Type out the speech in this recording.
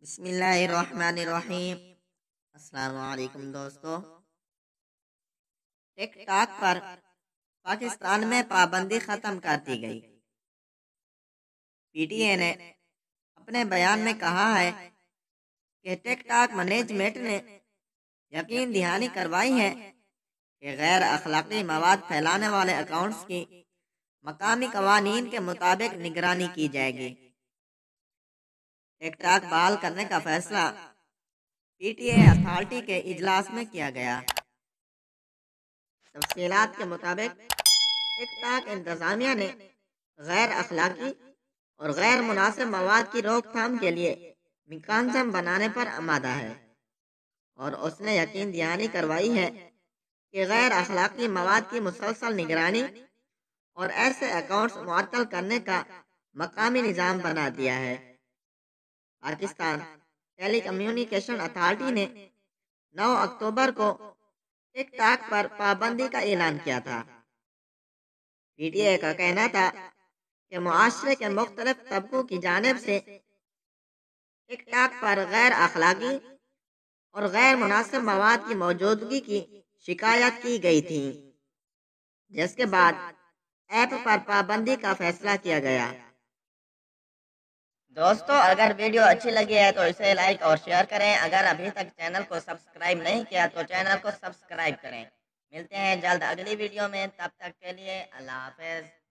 بسم اللہ الرحمن الرحیم۔ السلام علیکم دوستو۔ ٹک ٹاک پر پاکستان میں پابندی ختم کر دی گئی۔ پی ٹی اے نے اپنے بیان میں کہا ہے کہ ٹک ٹاک مینجمنٹ نے یقین دہانی کروائی ہے کہ غیر اخلاقی مواد پھیلانے والے اکاؤنٹس کی مقامی قوانین کے مطابق نگرانی کی جائے گی۔ ٹک ٹاک بحال کرنے کا فیصلہ پی ٹی اے اتھارٹی کے اجلاس میں کیا گیا۔ تفصیلات کے مطابق ٹک ٹاک انتظامیہ نے غیر اخلاقی اور غیر مناسب مواد کی روک تھام کے لیے میکانزم بنانے پر آمادہ ہے، اور اس نے یقین دہانی کروائی ہے کہ غیر اخلاقی مواد کی مسلسل نگرانی اور ایسے اکاؤنٹس معطل کرنے کا مقامی نظام بنا دیا ہے۔ پاکستان ٹیلی کمیونیکیشن اتھارٹی نے 9 اکتوبر کو ٹک ٹاک پر پابندی کا اعلان کیا تھا۔ پی ٹی اے کا کہنا تھا کہ معاشرے کے مختلف طبقوں کی جانب سے ٹک ٹاک پر غیر اخلاقی اور غیر مناسب مواد کی موجودگی کی شکایت کی گئی تھی، جس کے بعد ایپ پر پابندی کا فیصلہ کیا گیا۔ دوستو، اگر ویڈیو اچھی لگی ہے تو اسے لائک اور شیئر کریں۔ اگر ابھی تک چینل کو سبسکرائب نہیں کیا تو چینل کو سبسکرائب کریں۔ ملتے ہیں جلد اگلی ویڈیو میں، تب تک کے لیے اللہ حافظ۔